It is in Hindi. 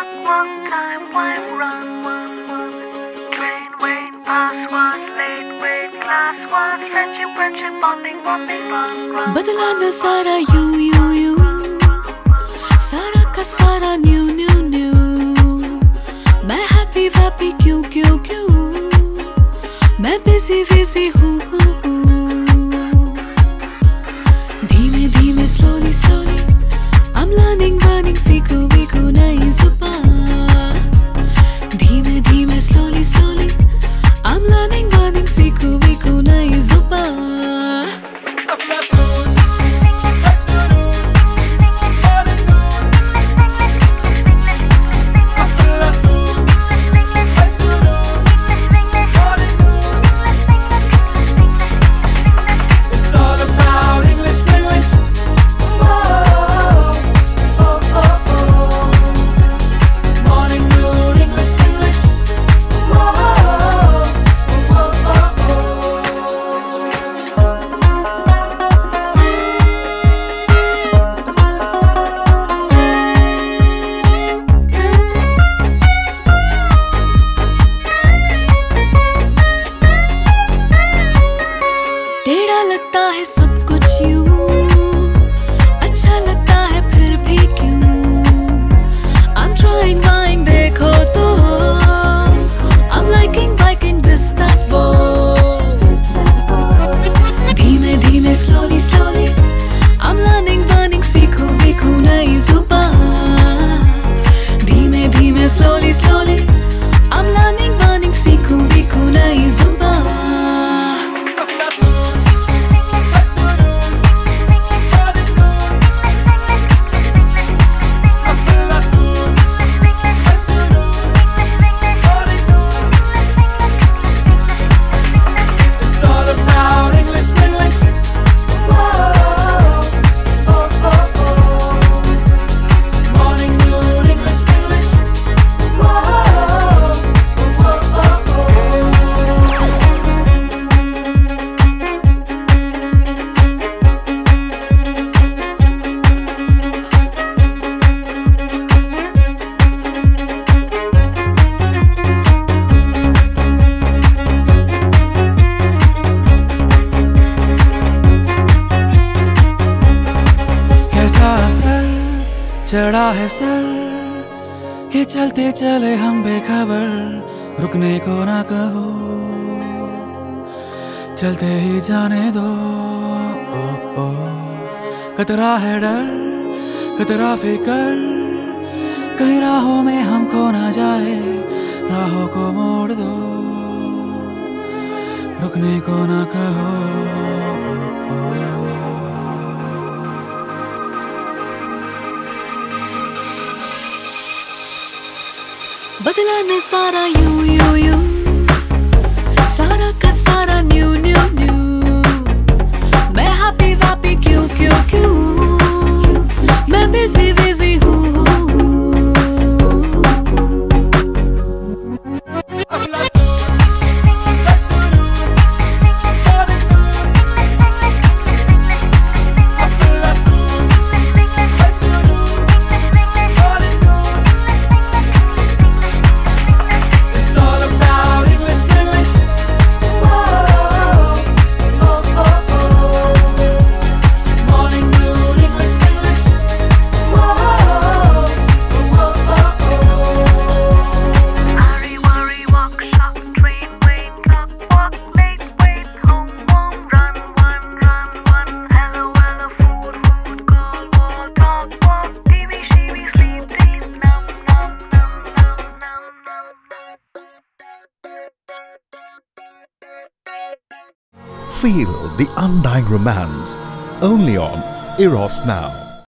walk, time, wipe, run, train, wait, pass, was late, wait, class, was friendship, bonding, run. बदला न सारा you सारा का सारा new मैं happy क्यों मैं busy हूँ धीमे slowly I'm learning सीखूं नई जुबान धीमे slowly I'm learning सीखूं नई जुबान लगता है सब कुछ यूं अच्छा लगता है फिर भी क्यों I'm trying देखो तो I'm liking this that वो धीमे slowly I'm learning सीखूं नई जुबान धीमे slowly I'm learning सीखूं नई जुबान चढ़ा है सर के चलते चले हम बेखबर रुकने को ना कहो चलते ही जाने दो ओ कतरा है डर कतरा फिकर कहीं राहों में हमको ना जाए राहों को मोड़ दो रुकने को ना कहो बदला ने सारा you सारा का सारा new मैं happy क्यों मैं busy हूँ Feel the undying romance only on Eros Now.